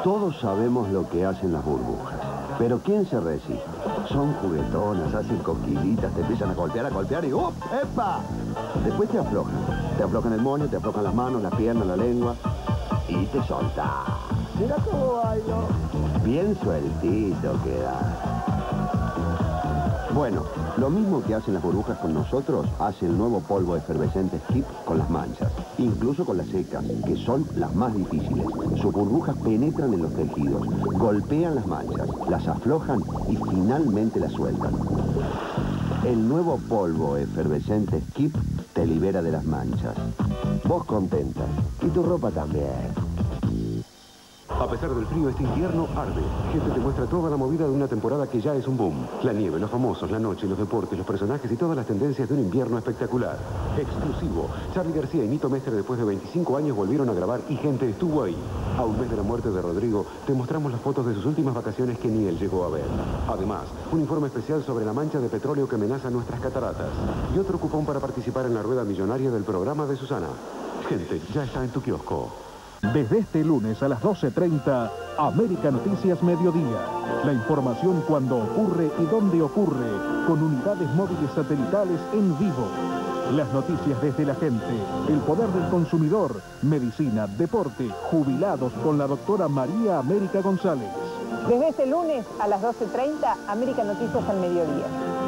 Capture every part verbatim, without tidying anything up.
Todos sabemos lo que hacen las burbujas, pero ¿quién se resiste? Son juguetonas, hacen cosquillitas, te empiezan a golpear, a golpear y ¡up! ¡Epa! Después te aflojan. Te aflojan el moño, te aflojan las manos, las piernas, la lengua y te soltás. Mira cómo bailo. Bien sueltito queda. Bueno, lo mismo que hacen las burbujas con nosotros, hace el nuevo polvo efervescente Skip con las manchas, incluso con las secas, que son las más difíciles. Sus burbujas penetran en los tejidos, golpean las manchas, las aflojan y finalmente las sueltan. El nuevo polvo efervescente Skip te libera de las manchas. Vos contenta, y tu ropa también. A pesar del frío, este invierno arde. Gente te muestra toda la movida de una temporada que ya es un boom. La nieve, los famosos, la noche, los deportes, los personajes y todas las tendencias de un invierno espectacular. Exclusivo. Charly García y Nito Mestre, después de veinticinco años, volvieron a grabar y gente estuvo ahí. A un mes de la muerte de Rodrigo, te mostramos las fotos de sus últimas vacaciones que ni él llegó a ver. Además, un informe especial sobre la mancha de petróleo que amenaza nuestras cataratas. Y otro cupón para participar en la rueda millonaria del programa de Susana. Gente, ya está en tu kiosco. Desde este lunes a las doce treinta, América Noticias Mediodía. La información cuando ocurre y dónde ocurre, con unidades móviles satelitales en vivo. Las noticias desde la gente, el poder del consumidor, medicina, deporte, jubilados con la doctora María América González. Desde este lunes a las doce treinta, América Noticias al Mediodía.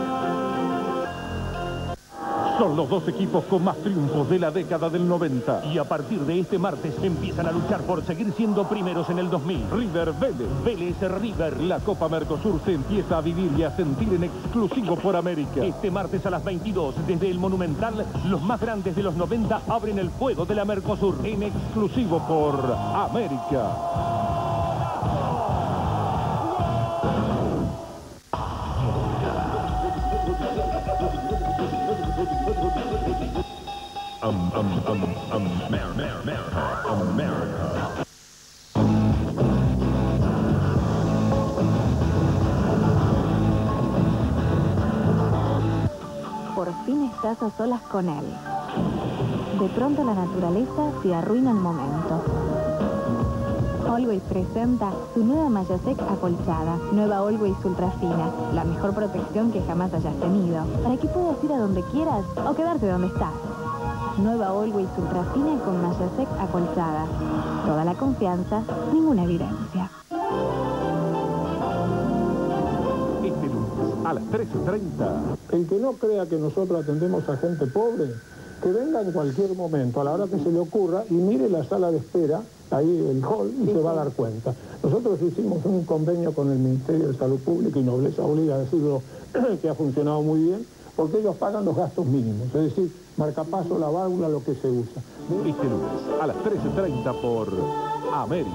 Son los dos equipos con más triunfos de la década del noventa. Y a partir de este martes empiezan a luchar por seguir siendo primeros en el dos mil. River Vélez, Vélez River. La Copa Mercosur se empieza a vivir y a sentir en exclusivo por América. Este martes a las veintidós, desde el Monumental, los más grandes de los noventa abren el fuego de la Mercosur. En exclusivo por América. Um, um, um, um, America, America, America. Por fin estás a solas con él. De pronto la naturaleza te arruina el momento. Always presenta su nueva Mayasec acolchada, nueva Always ultra fina, la mejor protección que jamás hayas tenido, para que puedas ir a donde quieras o quedarte donde estás. Nueva Always ultra fina con Mayasec acolchada. Toda la confianza, ninguna evidencia. Este lunes a las trece treinta. El que no crea que nosotros atendemos a gente pobre, que venga en cualquier momento, a la hora que se le ocurra, y mire la sala de espera, ahí el hall, y se va a dar cuenta. Nosotros hicimos un convenio con el Ministerio de Salud Pública, y Nobleza obliga a decirlo, que ha funcionado muy bien, porque ellos pagan los gastos mínimos, es decir, marcapaso, la válvula, lo que se usa. Este lunes a las trece treinta por América.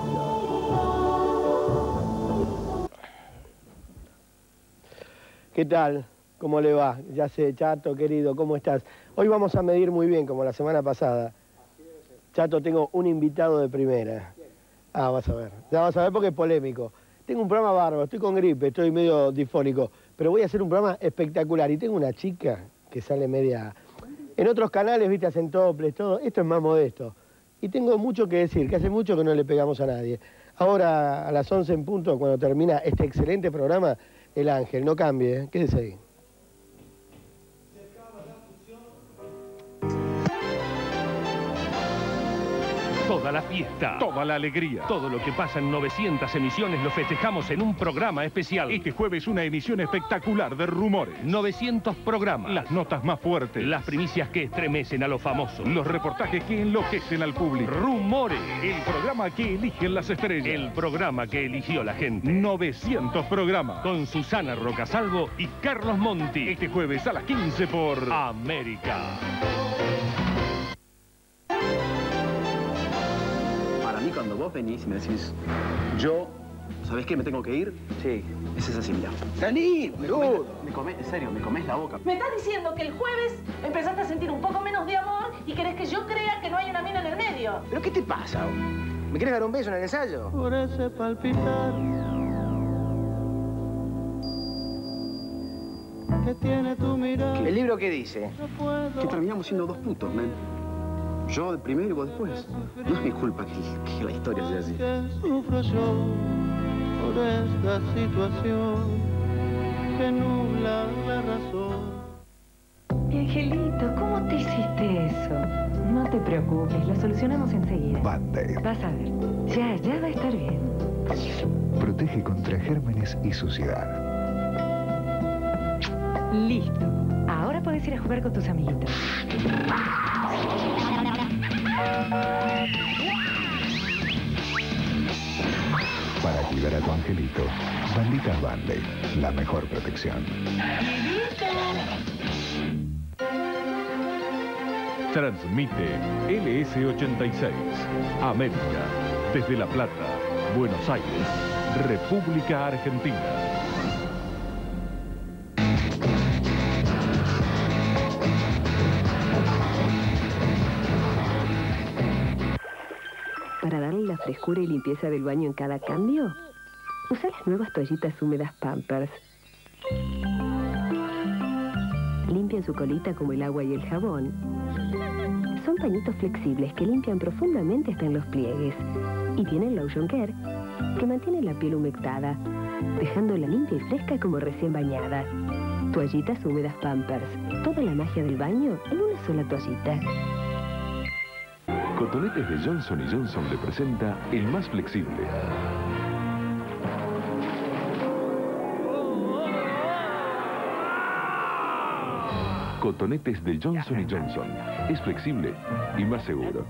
¿Qué tal? ¿Cómo le va? Ya sé, Chato, querido, ¿cómo estás? Hoy vamos a medir muy bien, como la semana pasada. Chato, tengo un invitado de primera. Ah, vas a ver. Ya vas a ver porque es polémico. Tengo un programa bárbaro, estoy con gripe, estoy medio difónico, pero voy a hacer un programa espectacular. Y tengo una chica que sale media... En otros canales, viste, hacen toples, todo. Esto es más modesto. Y tengo mucho que decir, que hace mucho que no le pegamos a nadie. Ahora, a las once en punto, cuando termina este excelente programa, el Ángel, no cambie, ¿eh? Quédese ahí. Toda la fiesta, toda la alegría, todo lo que pasa en novecientas emisiones lo festejamos en un programa especial. Este jueves una emisión espectacular de Rumores. novecientos programas. Las notas más fuertes. Las primicias que estremecen a los famosos. Los reportajes que enloquecen al público. Rumores. El programa que eligen las estrellas. El programa que eligió la gente. novecientos programas. Con Susana Rocasalvo y Carlos Monti. Este jueves a las quince por América. A mí cuando vos venís y me decís, yo, ¿sabés qué? ¿Me tengo que ir? Sí. Ese es así, mira. ¡Salí! Me comés, me comés, en serio, me comés la boca. Me estás diciendo que el jueves empezaste a sentir un poco menos de amor y querés que yo crea que no hay una mina en el medio. ¿Pero qué te pasa? ¿Me querés dar un beso en el ensayo? Por ese palpitar que tiene tu mirada. ¿El libro qué dice? No puedo. Que terminamos siendo dos putos, men. Yo primero y vos después. No es mi culpa que, que la historia sea así. Sufro yo por esta situación que nubla la razón. Mi angelito, ¿cómo te hiciste eso? No te preocupes, lo solucionamos enseguida. Band-Aid. Vas a ver, ya, ya va a estar bien. Protege contra gérmenes y suciedad. Listo. Ahora puedes ir a jugar con tus amiguitos. Para cuidar a tu angelito, Banditas Band-Aid, la mejor protección. Transmite L S ochenta y seis, América, desde La Plata, Buenos Aires, República Argentina. Para darle la frescura y limpieza del baño en cada cambio, usa las nuevas toallitas húmedas Pampers. Limpian su colita como el agua y el jabón. Son pañitos flexibles que limpian profundamente hasta en los pliegues. Y tienen Lotion Care, que mantiene la piel humectada, dejándola limpia y fresca como recién bañada. Toallitas húmedas Pampers. Toda la magia del baño en una sola toallita. Cotonetes de Johnson y Johnson le presenta el más flexible. Cotonetes de Johnson y Johnson. Es flexible y más seguro.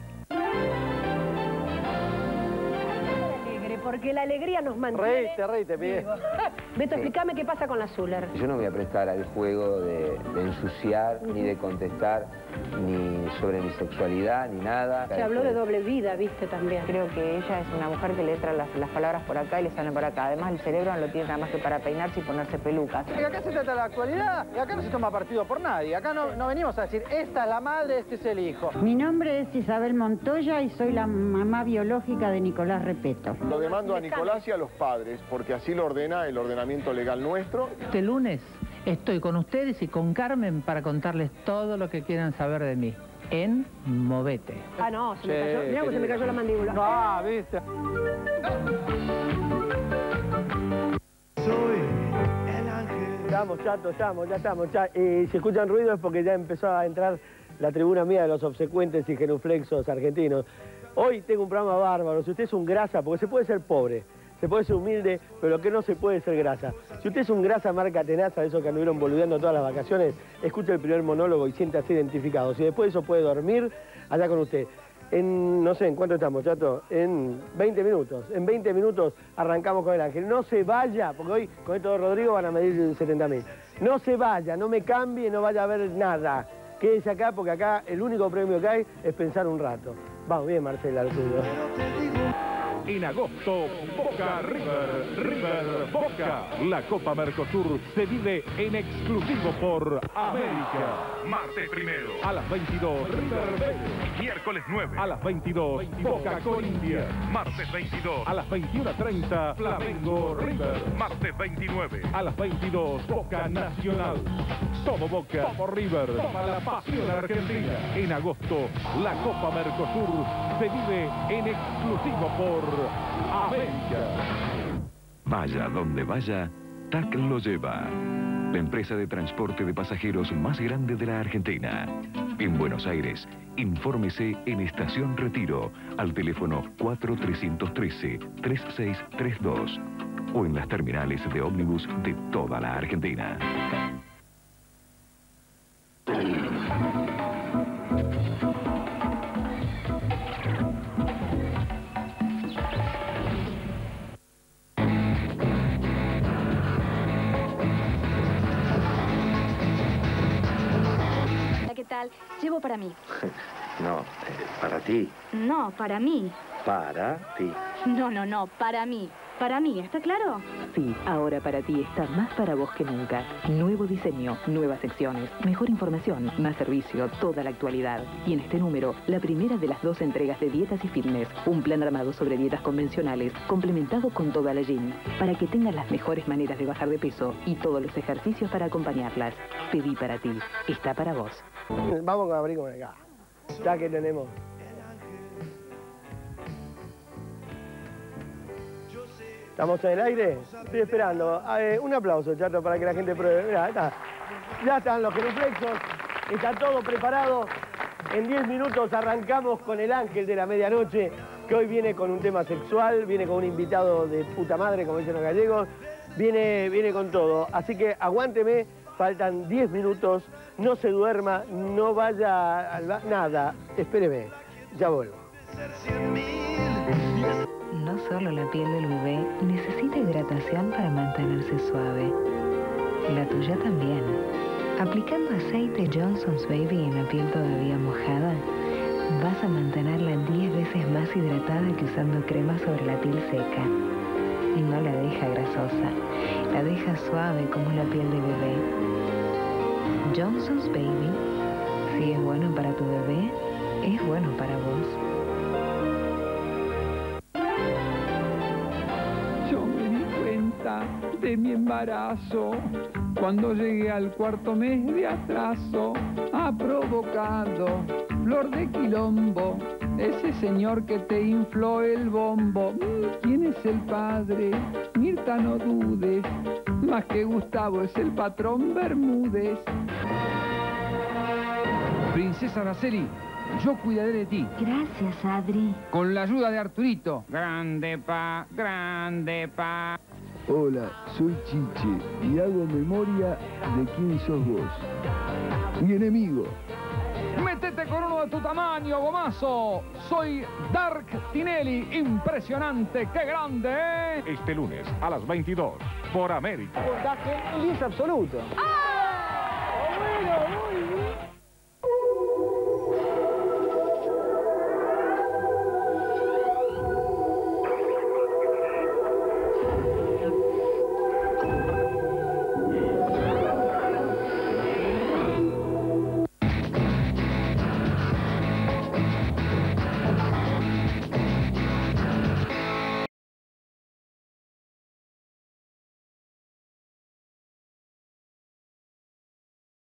Porque la alegría nos mantiene... Reíte, reíte, pide. Beto, explícame qué pasa con la Zuller. Yo no me voy a prestar al juego de, de ensuciar, ni de contestar, ni sobre mi sexualidad, ni nada. Se habló de doble vida, viste, también. Creo que ella es una mujer que le entra las, las palabras por acá y le salen por acá. Además, el cerebro no lo tiene nada más que para peinarse y ponerse pelucas. Y acá se trata de la actualidad, y acá no se toma partido por nadie. Acá no, no venimos a decir, esta es la madre, este es el hijo. Mi nombre es Isabel Montoya y soy la mamá biológica de Nicolás Repeto. Lo demando a Nicolás y a los padres, porque así lo ordena el ordenamiento legal nuestro. Este lunes estoy con ustedes y con Carmen para contarles todo lo que quieran saber de mí. En Movete. Ah, no, se me cayó. Mirá que se me cayó la mandíbula. Ah, viste. Soy el ángel. Estamos, chato, estamos, ya estamos. Ya. Y si escuchan ruido es porque ya empezó a entrar la tribuna mía de los obsecuentes y genuflexos argentinos. Hoy tengo un programa bárbaro. Si usted es un grasa, porque se puede ser pobre, se puede ser humilde, pero lo que no se puede es ser grasa. Si usted es un grasa marca tenaza, de esos que anduvieron boludeando todas las vacaciones, escuche el primer monólogo y siéntase identificado. Si después de eso puede dormir, allá con usted. En, no sé, ¿en cuánto estamos, chato? En veinte minutos. En veinte minutos arrancamos con el ángel. No se vaya, porque hoy con esto de Rodrigo van a medir setenta mil. No se vaya, no me cambie, no vaya a ver nada. Quédese acá, porque acá el único premio que hay es pensar un rato. Vamos bien, Marcela, lo tuyo. En agosto, Boca River, River Boca. La Copa Mercosur se vive en exclusivo por América. Martes primero. A las veintidós, River Vélez. Miércoles nueve. A las veintidós, Boca Corinthians. Martes veintidós. A las veintiuna treinta, Flamengo River. Martes veintinueve. A las veintidós, Boca Nacional. Todo Boca, todo River, toda la pasión argentina. En agosto, la Copa Mercosur se vive en exclusivo por América. Vaya donde vaya, T A C lo lleva. La empresa de transporte de pasajeros más grande de la Argentina. En Buenos Aires, infórmese en Estación Retiro al teléfono cuatro tres uno tres, tres seis tres dos o en las terminales de ómnibus de toda la Argentina. ¿Qué tal? Llevo para mí. No, eh, para ti. No, para mí. Para ti. No, no, no, para mí. Para mí, ¿está claro? Sí, ahora para ti está más para vos que nunca. Nuevo diseño, nuevas secciones, mejor información, más servicio, toda la actualidad. Y en este número, la primera de las dos entregas de dietas y fitness. Un plan armado sobre dietas convencionales, complementado con toda la gym, para que tengas las mejores maneras de bajar de peso y todos los ejercicios para acompañarlas. Pedí para ti, está para vos. Vamos a abrir con acá. Ya que tenemos ¿Estamos en el aire? Estoy esperando. Eh, un aplauso, Chato, para que la gente pruebe. Mirá, está. Ya están los genuflexos. Está todo preparado. En diez minutos arrancamos con el ángel de la medianoche, que hoy viene con un tema sexual, viene con un invitado de puta madre, como dicen los gallegos. Viene, viene con todo. Así que aguánteme. Faltan diez minutos. No se duerma. No vaya al ba- nada. Espéreme. Ya vuelvo. No solo la piel del bebé necesita hidratación para mantenerse suave. La tuya también. Aplicando aceite Johnson's Baby en la piel todavía mojada, vas a mantenerla diez veces más hidratada que usando crema sobre la piel seca. Y no la deja grasosa, la deja suave como la piel de bebé. Johnson's Baby, si es bueno para tu bebé, es bueno para vos. Yo me di cuenta de mi embarazo cuando llegué al cuarto mes de atraso. Ha provocado flor de quilombo ese señor que te infló el bombo. ¿Quién es el padre? Mirta, no dudes, más que Gustavo es el patrón Bermúdez. Princesa Araceli, yo cuidaré de ti. Gracias, Adri. Con la ayuda de Arturito. Grande pa, grande pa. Hola, soy Chiche y hago memoria de quién sos vos. Mi enemigo. Métete con uno de tu tamaño, gomazo. Soy Dark Tinelli. Impresionante, qué grande, ¿eh? Este lunes a las veintidós por América. Puntaje diez absoluto. ¡Ah! Bueno, muy bien.